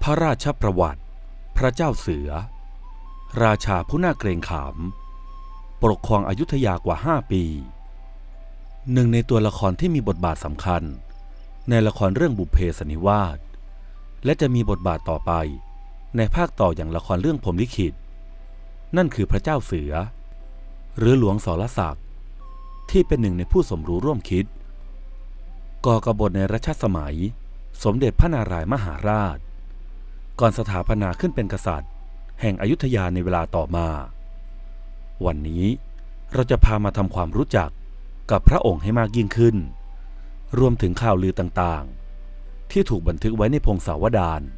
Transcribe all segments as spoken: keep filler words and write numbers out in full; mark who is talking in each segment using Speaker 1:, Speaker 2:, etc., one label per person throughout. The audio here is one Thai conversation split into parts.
Speaker 1: ระราชประวัติพระเจ้าเสือราชาผู้น่าเกรงขามปกครองอยุธยากว่าห้าปีหนึ่งในตัวละครที่มีบทบาทสำคัญในละครเรื่องบุพเพสันนิวาสและจะมีบทบาทต่อไปในภาคต่ออย่างละครเรื่องพรหมลิขิตนั่นคือพระเจ้าเสือหรือหลวงสรศักดิ์ที่เป็นหนึ่งในผู้สมรู้ร่วมคิดก่อกบฏในรัชสมัยสมเด็จพระนารายมหาราชก่อนสถาปนาขึ้นเป็นกษัตริย์แห่งอยุธยาในเวลาต่อมาวันนี้เราจะพามาทำความรู้จักกับพระองค์ให้มากยิ่งขึ้นรวมถึงข่าวลือต่างๆที่ถูกบันทึกไว้ในพงศาวดาร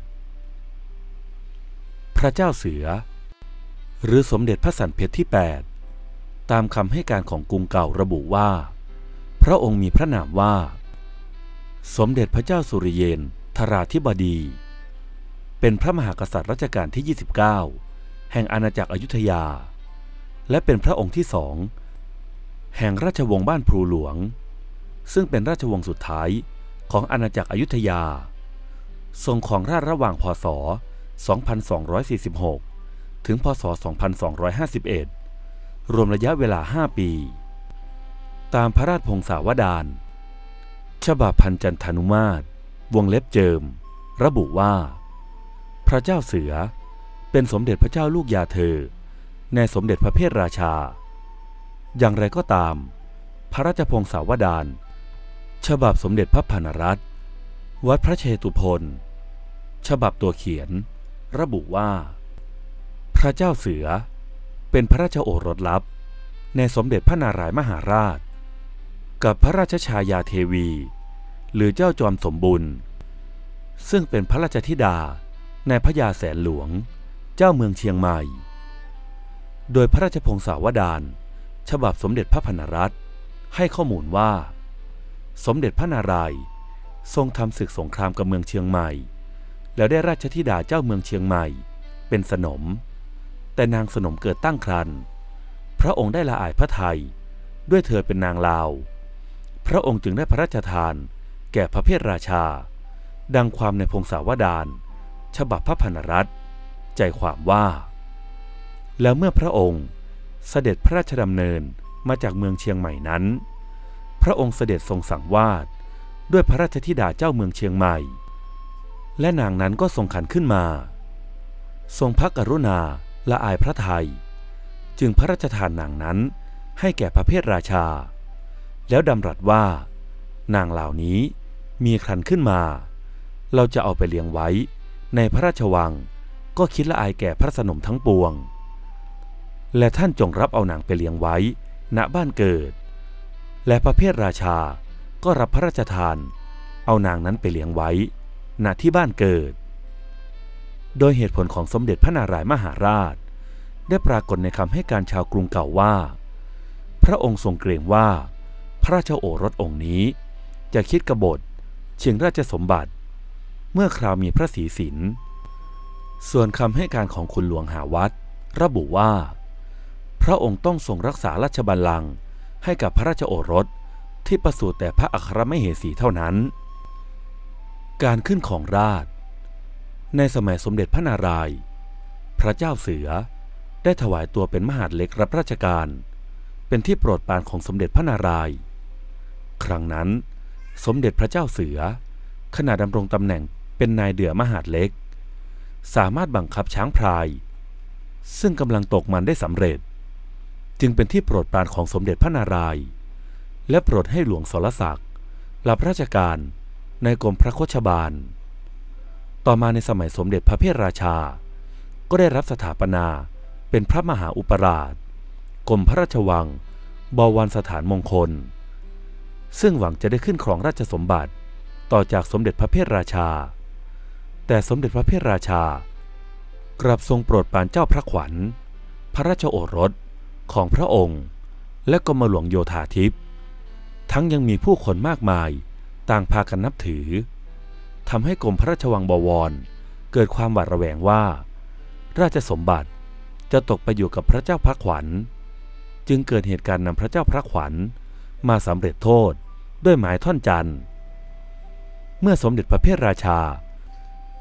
Speaker 1: พระเจ้าเสือหรือสมเด็จพระสันเพชรที่แปดตามคำให้การของกรุงเก่าระบุว่าพระองค์มีพระนามว่าสมเด็จพระเจ้าสุริเยนทราธิบดีเป็นพระมหากษัตริย์รัชกาลที่ยี่สิบเก้าแห่งอาณาจักรอยุธยาและเป็นพระองค์ที่สองแห่งราชวงศ์บ้านพลูหลวงซึ่งเป็นราชวงศ์สุดท้ายของอาณาจักรอยุธยาทรงครองราชระหว่างพ.ศ. สองพันสองร้อยสี่สิบหก ถึงพ.ศ. สองพันสองร้อยห้าสิบเอ็ด รวมระยะเวลาห้าปีตามพระราชพงศาวดารฉบับพันจันทานุมาตรวงเล็บเจิมระบุว่าพระเจ้าเสือเป็นสมเด็จพระเจ้าลูกยาเธอในสมเด็จพระเพทราชาอย่างไรก็ตามพระราชพงศาวดารฉบับสมเด็จพระพานรัตน์วัดพระเชตุพนฉบับตัวเขียนระบุว่าพระเจ้าเสือเป็นพระราชโอรสลับในสมเด็จพระนารายมหาราชกับพระราชชายาเทวีหรือเจ้าจอมสมบุญซึ่งเป็นพระราชธิดาในพระยาแสนหลวงเจ้าเมืองเชียงใหม่โดยพระราชพงศาวดารฉบับสมเด็จพระพนรัตน์ให้ข้อมูลว่าสมเด็จพระนารายณ์ทรงทำศึกสงครามกับเมืองเชียงใหม่แล้วได้ราชธิดาเจ้าเมืองเชียงใหม่เป็นสนมแต่นางสนมเกิดตั้งครรภ์พระองค์ได้ละอายพระทัยด้วยเธอเป็นนางลาวพระองค์จึงได้พระราชทานแก่พระเพทราชาดังความในพงศาวดารฉบับพระพนรัตน์ใจความว่าแล้วเมื่อพระองค์เสด็จพระราชดำเนินมาจากเมืองเชียงใหม่นั้นพระองค์เสด็จทรงสังวาสด้วยพระราชธิดาเจ้าเมืองเชียงใหม่และนางนั้นก็ทรงขันขึ้นมาทรงพระกรุณาละอายพระทัยจึงพระราชทานนางนั้นให้แก่พระเพทราชาแล้วดำรัสว่านางเหล่านี้มีครรภ์ขึ้นมาเราจะเอาไปเลี้ยงไว้ในพระราชวังก็คิดละอายแก่พระสนมทั้งปวงและท่านจงรับเอานางไปเลี้ยงไว้ณบ้านเกิดและพระเพทราชาก็รับพระราชทานเอานางนั้นไปเลี้ยงไว้ณที่บ้านเกิดโดยเหตุผลของสมเด็จพระนารายมหาราชได้ปรากฏในคำให้การชาวกรุงเก่าว่าพระองค์ทรงเกรงว่าพระราชโอรสองค์นี้จะคิดกบฏชิงราชสมบัติเมื่อคราวมีพระศรีสินส่วนคำให้การของคุณหลวงหาวัดระบุว่าพระองค์ต้องทรงรักษาราชบัลลังก์ให้กับพระราชโอรสที่ประสูติแต่พระอัครมเหสีเท่านั้นการขึ้นของราชย์ในสมัยสมเด็จพระนารายณ์พระเจ้าเสือได้ถวายตัวเป็นมหาดเล็กรับราชการเป็นที่โปรดปรานของสมเด็จพระนารายณ์ครั้งนั้นสมเด็จพระเจ้าเสือขณะดำรงตำแหน่งเป็นนายเดือมหาดเล็กสามารถบังคับช้างพลายซึ่งกำลังตกมันได้สำเร็จจึงเป็นที่โปรดปรานของสมเด็จพระนารายณ์และโปรดให้หลวงสรศักดิ์รับราชการในกรมพระโคชบาลต่อมาในสมัยสมเด็จพระเพทราชาก็ได้รับสถาปนาเป็นพระมหาอุปราชกรมพระราชวังบวรสถานมงคลซึ่งหวังจะได้ขึ้นครองราชสมบัติต่อจากสมเด็จพระเพทราชาแต่สมเด็จพระเพทราชากลับทรงโปรดปรานเจ้าพระขวัญพระราชโอรสของพระองค์และกรมหลวงโยธาธิปทั้งยังมีผู้คนมากมายต่างพากันนับถือทำให้กรมพระราชวังบวรเกิดความหวาดระแวงว่าราชสมบัติจะตกไปอยู่กับพระเจ้าพระขวัญจึงเกิดเหตุการณ์นำพระเจ้าพระขวัญมาสำเร็จโทษด้วยหมายท่อนจันทร์เมื่อสมเด็จพระเพทราชา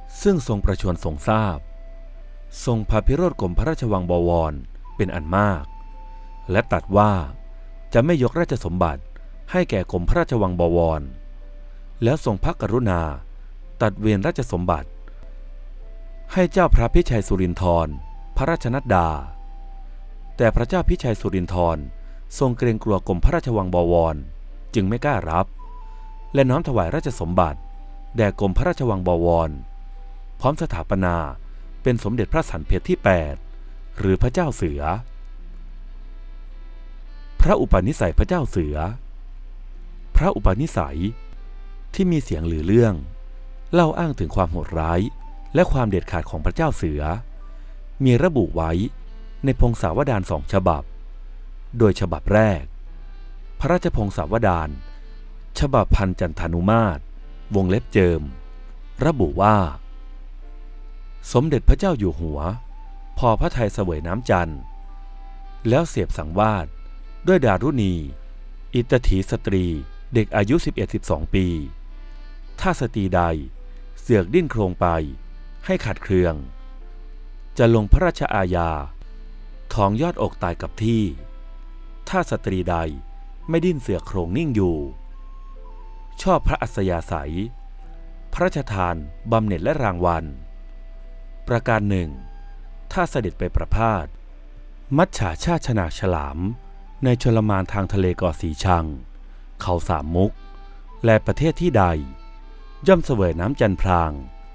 Speaker 1: ซึ่งทรงประชวรทรงทราบทรงพาพิโรธกรมพระราชวังบวรเป็นอันมากและตรัสว่าจะไม่ยกราชสมบัติให้แก่กรมพระราชวังบวรแล้วทรงพระกรุณาตัดเวรราชสมบัติให้เจ้าพระพิชัยสุรินทรพระราชนัดดาแต่พระเจ้าพิชัยสุรินทรทรงเกรงกลัวกรมพระราชวังบวรจึงไม่กล้ารับและน้อมถวายราชสมบัติแด่กรมพระราชวังบวรพร้อมสถาปนาเป็นสมเด็จพระสันเพชรที่แปดหรือพระเจ้าเสือพระอุปนิสัยพระเจ้าเสือพระอุปนิสัยที่มีเสียงหรือเรื่องเล่าอ้างถึงความโหดร้ายและความเด็ดขาดของพระเจ้าเสือมีระบุไว้ในพงศาวดารสองฉบับโดยฉบับแรกพระราชพงศาวดารฉบับพันจันทานุมาตรวงเล็บเจิมระบุว่าสมเด็จพระเจ้าอยู่หัวพอพระทัยเสวยน้ำจันทร์แล้วเสียบสังวาสด้วยดารุณีอิตถีสตรีเด็กอายุ สิบเอ็ด สิบสอง ปีถ้าสตรีใดเสือกดิ้นโครงไปให้ขัดเคืองจะลงพระราชอาญาท้องยอดอกตายกับที่ถ้าสตรีใดไม่ดิ้นเสือกโครงนิ่งอยู่ชอบพระอัศยาศัยพระราชทานบำเหน็จและรางวัลประการหนึ่งถ้าเสด็จไปประพาสมัจฉาชาติชนาฉลามในชลมานทางทะเลเกาะสีชังเขาสามมุกและประเทศที่ใดย่อมเสวยน้ำจันพราง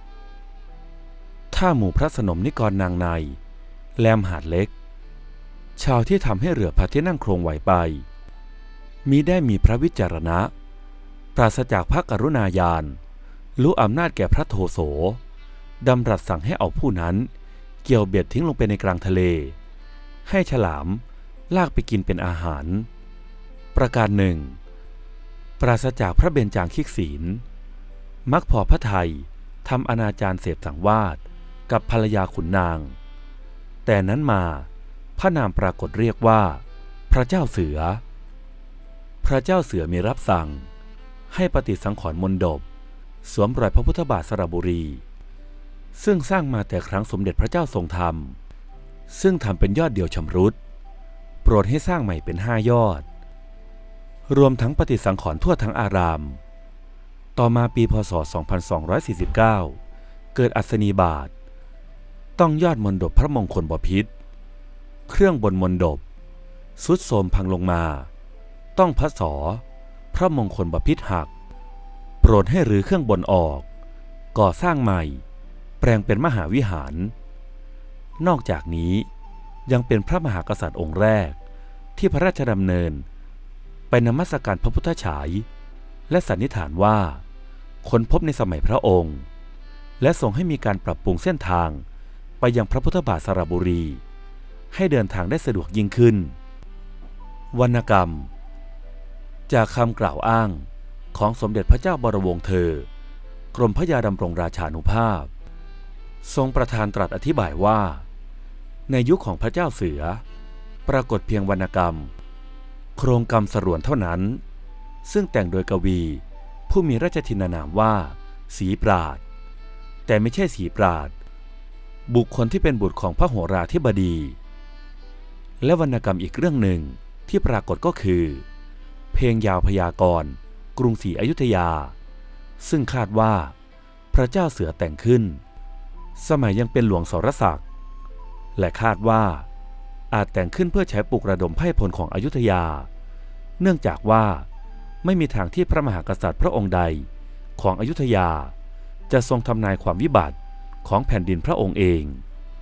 Speaker 1: ถ้าหมู่พระสนมนิกรนางในแลมหาดเล็กชาวที่ทำให้เรือพระที่นั่งโครงไหวไปมิได้มีพระวิจารณะปราศจากพระกรุณาญาณรู้อำนาจแก่พระโทโสดำรัสสั่งให้เอาผู้นั้นเกี่ยวเบ็ดทิ้งลงไปในกลางทะเลให้ฉลามลากไปกินเป็นอาหารประการหนึ่งปราศจากพระเบญจางคิกศีลมักพอพระทัยทำอนาจารเสพสังวาสกับภรรยาขุนนางแต่นั้นมาพระนามปรากฏเรียกว่าพระเจ้าเสือพระเจ้าเสือมีรับสั่งให้ปฏิสังขรณ์มณฑปสวมรอยพระพุทธบาทสระบุรีซึ่งสร้างมาแต่ครั้งสมเด็จพระเจ้าทรงธรรมซึ่งทำเป็นยอดเดียวชำรุดโปรดให้สร้างใหม่เป็นห้ายอดรวมทั้งปฏิสังขรณ์ทั่วทั้งอารามต่อมาปีพ.ศ. สองพันสองร้อยสี่สิบเก้าเกิดอัศนีบาทต้องยอดมณฑปพระมงคลบพิตรเครื่องบนมณฑปทรุดโทรมพังลงมาต้องพระศอพระมงคลบพิตรหักโปรดให้รื้อเครื่องบนออกก่อสร้างใหม่แปลงเป็นมหาวิหารนอกจากนี้ยังเป็นพระมหากษัตริย์องค์แรกที่พระราชดำเนินไปนมัสการพระพุทธฉายและสันนิษฐานว่าค้นพบในสมัยพระองค์และทรงให้มีการปรับปรุงเส้นทางไปยังพระพุทธบาทสระบุรีให้เดินทางได้สะดวกยิ่งขึ้นวรรณกรรมจากคำกล่าวอ้างของสมเด็จพระเจ้าบรมวงศ์เธอกรมพระยาดำรงราชานุภาพทรงประทานตรัสอธิบายว่าในยุคของพระเจ้าเสือปรากฏเพียงวรรณกรรมโครงกรรมสรวนเท่านั้นซึ่งแต่งโดยกวีผู้มีราชทินานามว่าศรีปราดแต่ไม่ใช่ศรีปราดบุคคลที่เป็นบุตรของพระโหราธิบดีและวรรณกรรมอีกเรื่องหนึ่งที่ปรากฏก็คือเพลงยาวพยากรณ์กรุงศรีอยุธยาซึ่งคาดว่าพระเจ้าเสือแต่งขึ้นสมัยยังเป็นหลวงสรศักดิ์และคาดว่าอาจแต่งขึ้นเพื่อใช้ปลุกระดมไพร่พลของอยุธยาเนื่องจากว่าไม่มีทางที่พระมหากษัตริย์พระองค์ใดของอยุธยาจะทรงทำนายความวิบัติของแผ่นดินพระองค์เอง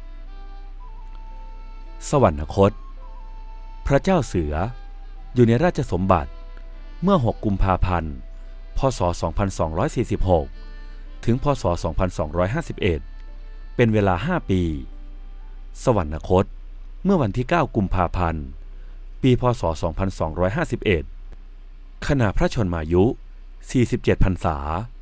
Speaker 1: สวรรคตพระเจ้าเสืออยู่ในราชสมบัติเมื่อหกกุมภาพันธ์พ.ศ. สองพันสองร้อยสี่สิบหกถึงพ.ศ. สองพันสองร้อยห้าสิบเอ็ดเป็นเวลาห้าปีสวรรคตเมื่อวันที่เก้ากุมภาพันธ์ปีพ.ศ. สองพันสองร้อยห้าสิบเอ็ดขณะพระชนมายุสี่สิบเจ็ดพรรษา